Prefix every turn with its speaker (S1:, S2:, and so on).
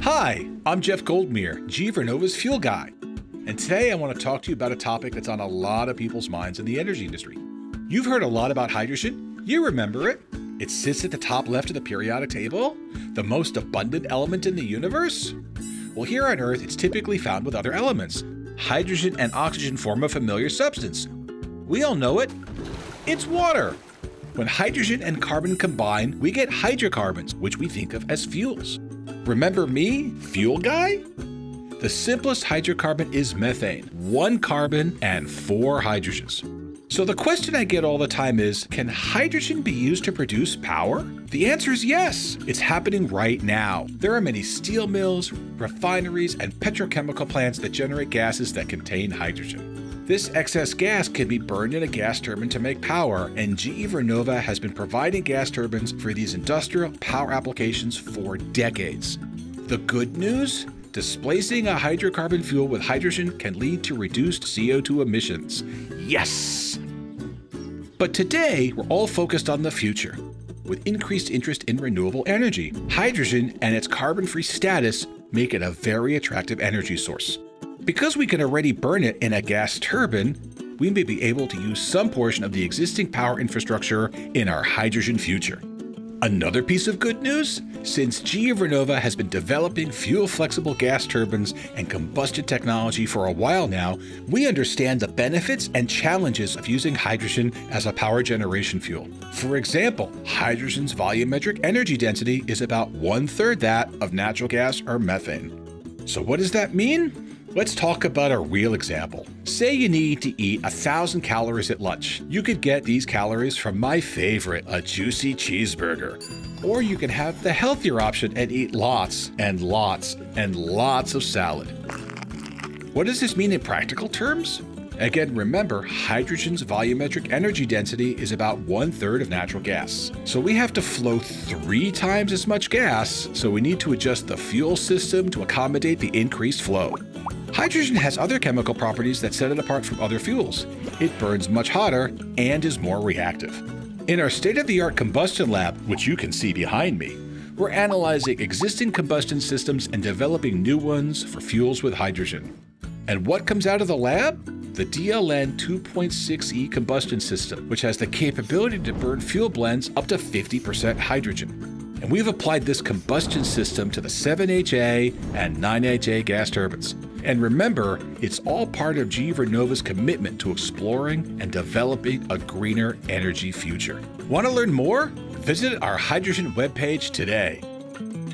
S1: Hi, I'm Jeff Goldmeer, GE Vernova's fuel guy. And today I want to talk to you about a topic that's on a lot of people's minds in the energy industry. You've heard a lot about hydrogen. You remember it. It sits at the top left of the periodic table, the most abundant element in the universe. Well, here on Earth, it's typically found with other elements. Hydrogen and oxygen form a familiar substance. We all know it. It's water. When hydrogen and carbon combine, we get hydrocarbons, which we think of as fuels. Remember me, fuel guy? The simplest hydrocarbon is methane, 1 carbon and 4 hydrogens. So the question I get all the time is, can hydrogen be used to produce power? The answer is yes. It's happening right now. There are many steel mills, refineries, and petrochemical plants that generate gases that contain hydrogen. This excess gas can be burned in a gas turbine to make power, and GE Vernova has been providing gas turbines for these industrial power applications for decades. The good news? Displacing a hydrocarbon fuel with hydrogen can lead to reduced CO2 emissions. Yes! But today, we're all focused on the future. With increased interest in renewable energy, hydrogen and its carbon-free status make it a very attractive energy source. Because we can already burn it in a gas turbine, we may be able to use some portion of the existing power infrastructure in our hydrogen future. Another piece of good news? Since GE Vernova has been developing fuel-flexible gas turbines and combustion technology for a while now, we understand the benefits and challenges of using hydrogen as a power generation fuel. For example, hydrogen's volumetric energy density is about 1/3 that of natural gas or methane. So what does that mean? Let's talk about a real example. Say you need to eat 1,000 calories at lunch. You could get these calories from my favorite, a juicy cheeseburger. Or you can have the healthier option and eat lots and lots and lots of salad. What does this mean in practical terms? Again, remember, hydrogen's volumetric energy density is about 1/3 of natural gas. So we have to flow 3 times as much gas, so we need to adjust the fuel system to accommodate the increased flow. Hydrogen has other chemical properties that set it apart from other fuels. It burns much hotter and is more reactive. In our state-of-the-art combustion lab, which you can see behind me, we're analyzing existing combustion systems and developing new ones for fuels with hydrogen. And what comes out of the lab? The DLN 2.6e combustion system, which has the capability to burn fuel blends up to 50% hydrogen. And we've applied this combustion system to the 7HA and 9HA gas turbines. And remember, it's all part of GE Vernova's commitment to exploring and developing a greener energy future. Want to learn more? Visit our hydrogen webpage today.